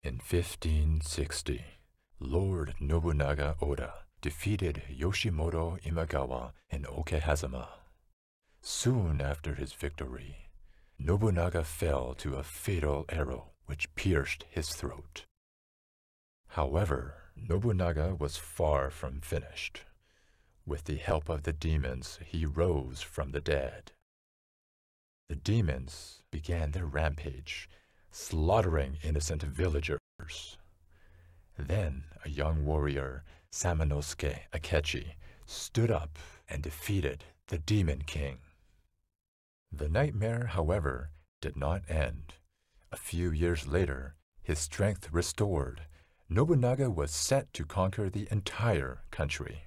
In 1560, Lord Nobunaga Oda defeated Yoshimoto Imagawa in Okehazama. Soon after his victory, Nobunaga fell to a fatal arrow which pierced his throat. However, Nobunaga was far from finished. With the help of the demons, he rose from the dead. The demons began their rampage, slaughtering innocent villagers. Then a young warrior, Samanosuke Akechi, stood up and defeated the Demon King. The nightmare, however, did not end. A few years later, his strength restored, Nobunaga was set to conquer the entire country.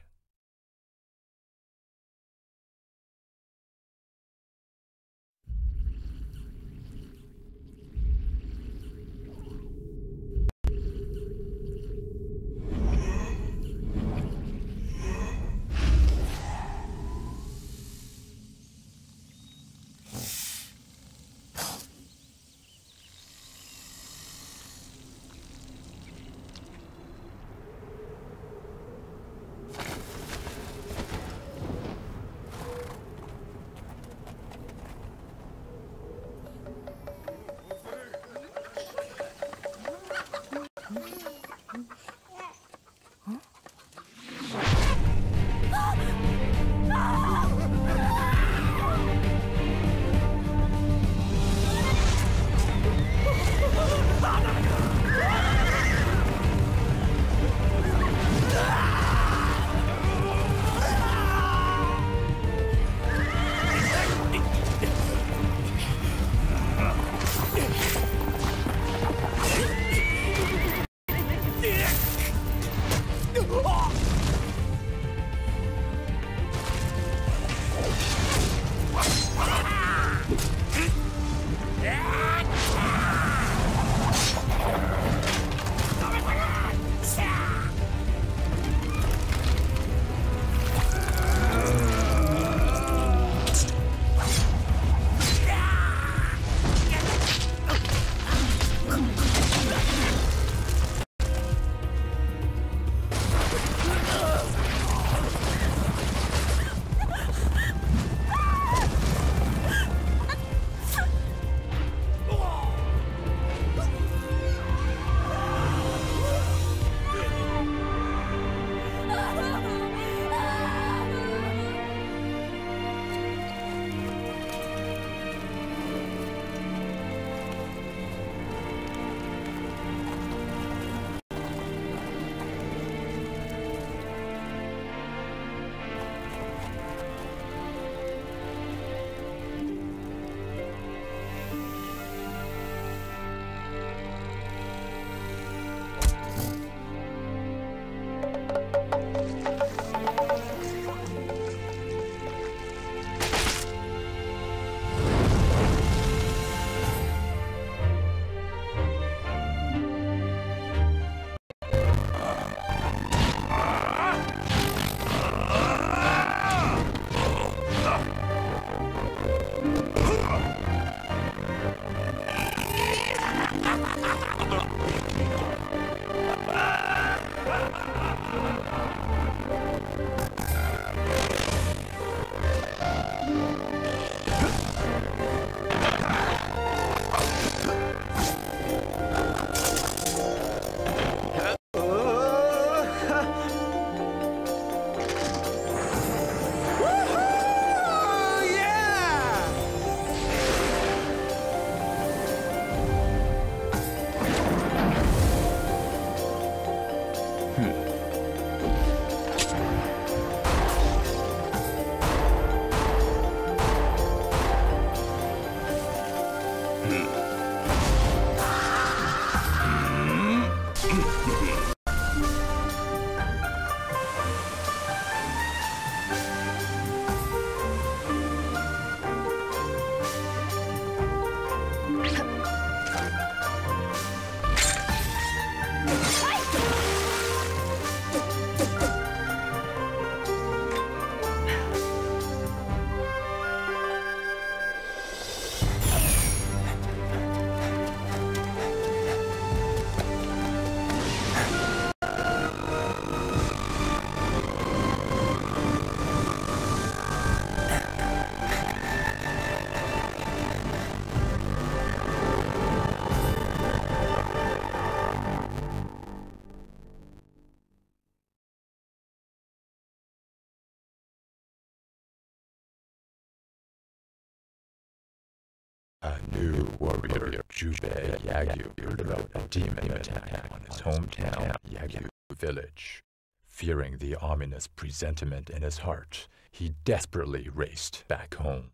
A new warrior, Jubei Yagyu, heard about a demon attack on his hometown, Yagyu village. Fearing the ominous presentiment in his heart, he desperately raced back home.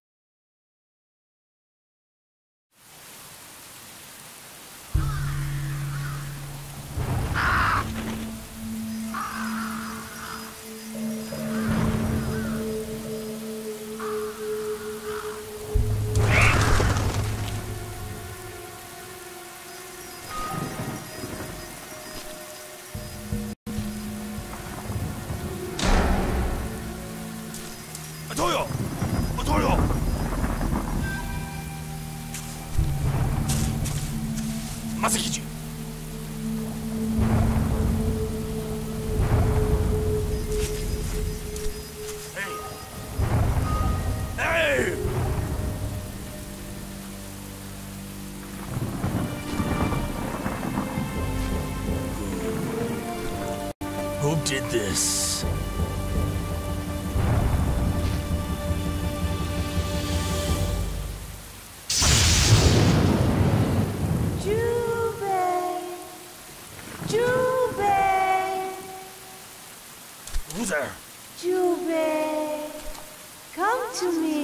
Toyo! Toyo! Masakichi! Hey! Hey! Who did this? Who's there? Jubei, come to me.